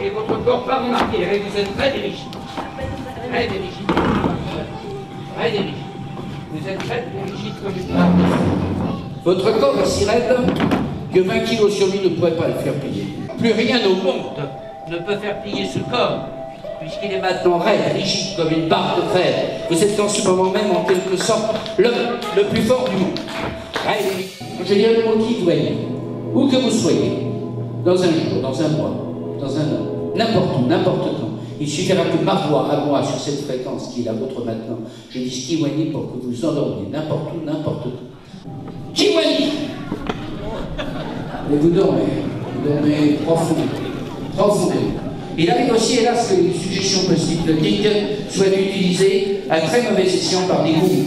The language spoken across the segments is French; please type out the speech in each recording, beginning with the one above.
et votre corps pas remarqué, et vous êtes très rigide. Très rigide. Très rigide. Vous êtes très rigide comme une barre. Votre corps est si raide que 20 kilos sur lui ne pourraient pas le faire plier. Plus rien au monde ne peut faire plier ce corps, puisqu'il est maintenant raide, rigide comme une barre de fer. Vous êtes en ce moment même, en quelque sorte, l'homme le plus fort du monde. Raide et rigide. Je dirais le mot qui vous voyez, où que vous soyez, dans un jour, dans un mois, dans un an, n'importe où, n'importe quand. Il suffira que ma voix à moi, sur cette fréquence qui est la vôtre maintenant, je dise Kiwani pour que vous endormiez, n'importe où, n'importe quand. Kiwani! Et vous dormez profondément, profondément. Il arrive aussi, hélas, que les suggestions post-hypnotiques soient utilisées à très mauvais escient par des gourous.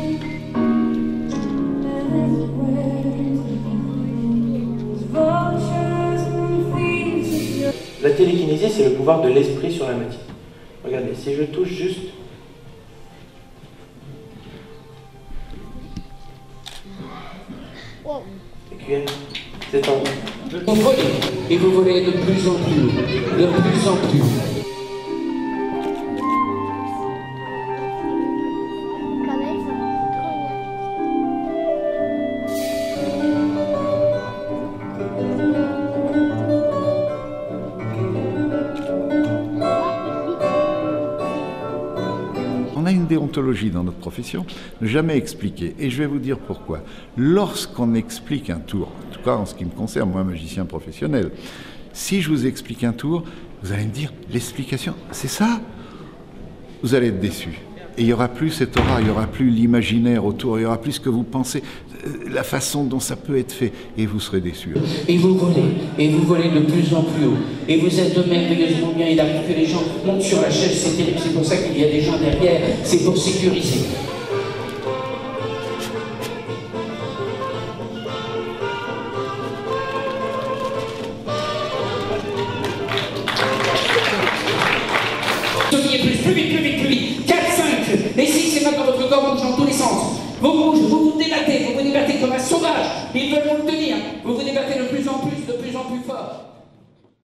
La télékinésie, c'est le pouvoir de l'esprit sur la matière. Regardez, si je touche juste... Les cuillères, c'est tendu. Vous volez, et vous volez de plus en plus haut, de plus en plus haut. On a une déontologie dans notre profession, ne jamais expliquer. Et je vais vous dire pourquoi. Lorsqu'on explique un tour, en tout cas en ce qui me concerne, moi, magicien professionnel, si je vous explique un tour, vous allez me dire, l'explication, c'est ça? Vous allez être déçu. Et il n'y aura plus cette aura, il n'y aura plus l'imaginaire autour, il n'y aura plus ce que vous pensez, la façon dont ça peut être fait, et vous serez déçu. Et vous volez de plus en plus haut, et vous êtes merveilleusement bien, il arrive que les gens montent sur la chaise, c'est terrible, c'est pour ça qu'il y a des gens derrière, c'est pour sécuriser. Plus vite, 4, 5, et 6, c'est maintenant votre corps bouge dans tous les sens. Vous bougez, vous vous débattez comme un sauvage, ils veulent vous le tenir, vous vous débattez de plus en plus fort.